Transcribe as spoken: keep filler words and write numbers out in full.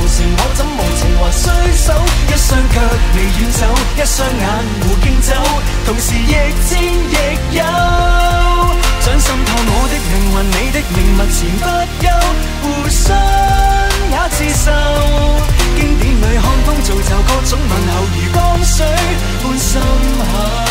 情，我怎無情還衰手？一雙腳未遠走，一雙眼無競走，同時亦戰亦友。想滲透我的靈魂，你的名物前不休，互相也自受。經典裏看風造就各種問候，如江水般深厚。